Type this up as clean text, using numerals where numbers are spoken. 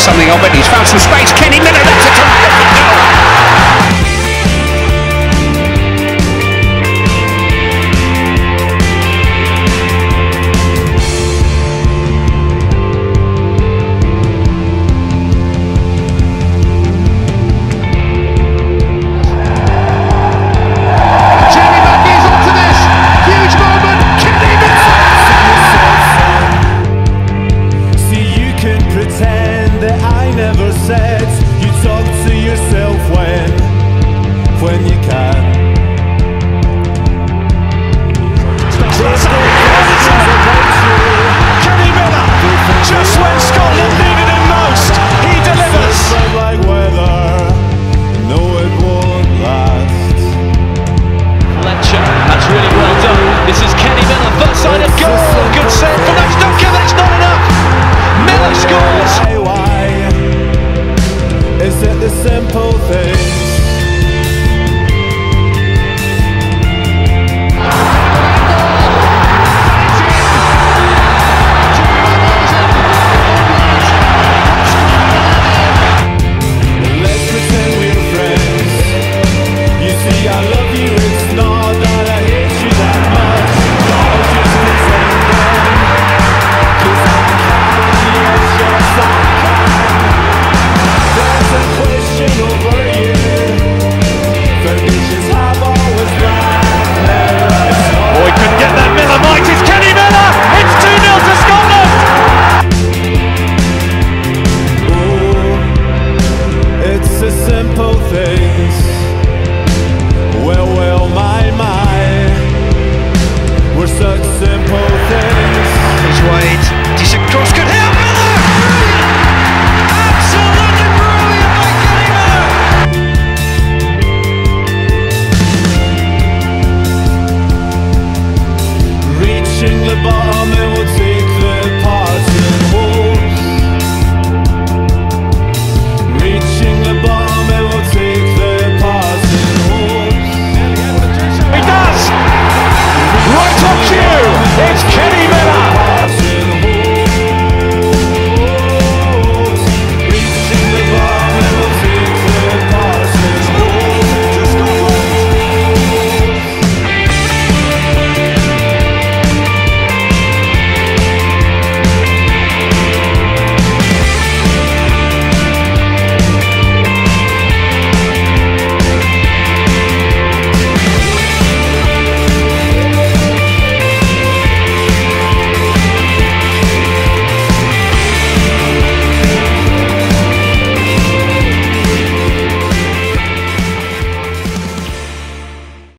something of it. He's found some space. Kenny Miller, that's a terrific goal. You talk to yourself when you can. Kenny Miller, just when Scotland needed him most, he delivers. Like weather, no it won't last. Fletcher, that's really well done. This is Kenny Miller, first side of goal. Good save from that's not good, that's not enough. Miller scores. Is it the simple things?